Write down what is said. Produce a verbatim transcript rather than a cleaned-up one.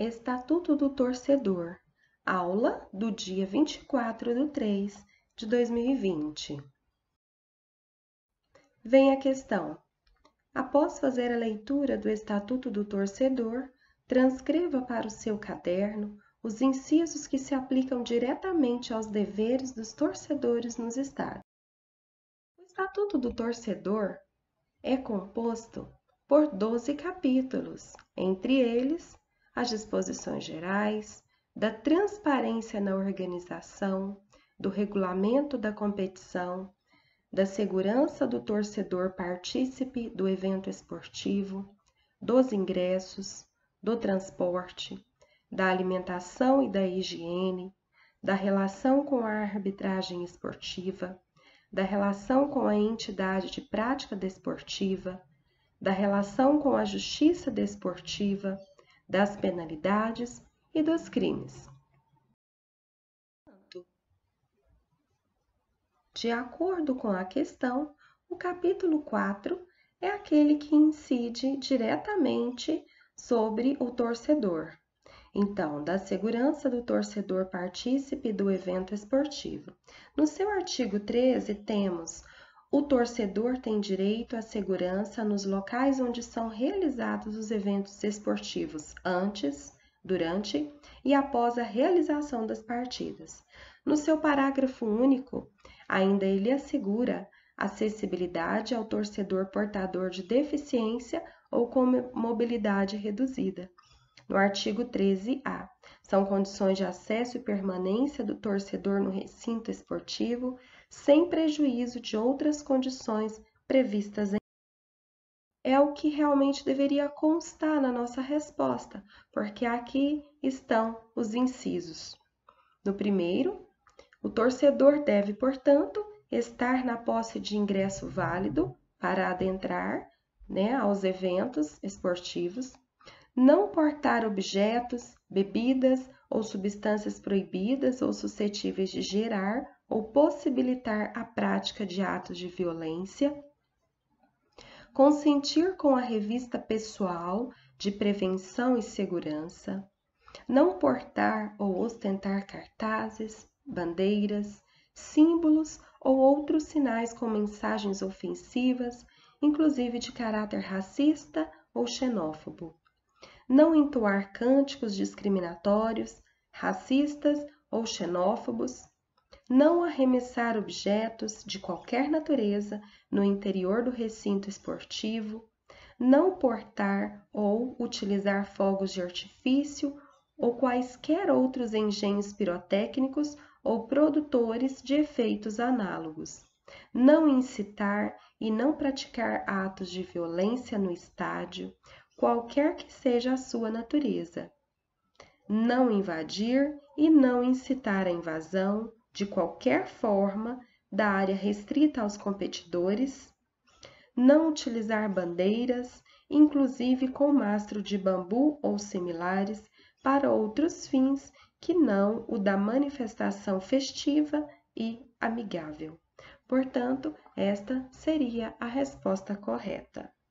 Estatuto do Torcedor, aula do dia vinte e quatro de três de dois mil e vinte. Vem a questão. Após fazer a leitura do Estatuto do Torcedor, transcreva para o seu caderno os incisos que se aplicam diretamente aos deveres dos torcedores nos estádios. O Estatuto do Torcedor é composto por doze capítulos, entre eles as disposições gerais, da transparência na organização, do regulamento da competição, da segurança do torcedor partícipe do evento esportivo, dos ingressos, do transporte, da alimentação e da higiene, da relação com a arbitragem esportiva, da relação com a entidade de prática desportiva, da relação com a justiça desportiva, das penalidades e dos crimes. De acordo com a questão, o capítulo quatro é aquele que incide diretamente sobre o torcedor. Então, da segurança do torcedor partícipe do evento esportivo. No seu artigo treze, temos: o torcedor tem direito à segurança nos locais onde são realizados os eventos esportivos antes, durante e após a realização das partidas. No seu parágrafo único, ainda ele assegura acessibilidade ao torcedor portador de deficiência ou com mobilidade reduzida. No artigo treze A, são condições de acesso e permanência do torcedor no recinto esportivo, sem prejuízo de outras condições previstas em. É o que realmente deveria constar na nossa resposta, porque aqui estão os incisos. No primeiro, o torcedor deve, portanto, estar na posse de ingresso válido para adentrar, né, aos eventos esportivos, não portar objetos, bebidas ou substâncias proibidas ou suscetíveis de gerar ou possibilitar a prática de atos de violência, consentir com a revista pessoal de prevenção e segurança, não portar ou ostentar cartazes, bandeiras, símbolos ou outros sinais com mensagens ofensivas, inclusive de caráter racista ou xenófobo. Não entoar cânticos discriminatórios, racistas ou xenófobos, não arremessar objetos de qualquer natureza no interior do recinto esportivo, não portar ou utilizar fogos de artifício ou quaisquer outros engenhos pirotécnicos ou produtores de efeitos análogos, não incitar e não praticar atos de violência no estádio, qualquer que seja a sua natureza, não invadir e não incitar a invasão, de qualquer forma, da área restrita aos competidores, não utilizar bandeiras, inclusive com mastro de bambu ou similares, para outros fins que não o da manifestação festiva e amigável. Portanto, esta seria a resposta correta.